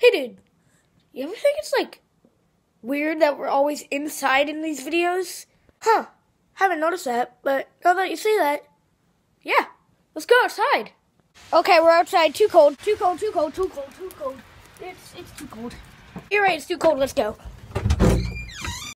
Hey, dude, you ever think it's, like, weird that we're always inside in these videos? Huh, haven't noticed that, but now that you say that, yeah, let's go outside. Okay, we're outside. Too cold, too cold, too cold, too cold, too cold. It's too cold. You're right, it's too cold, let's go.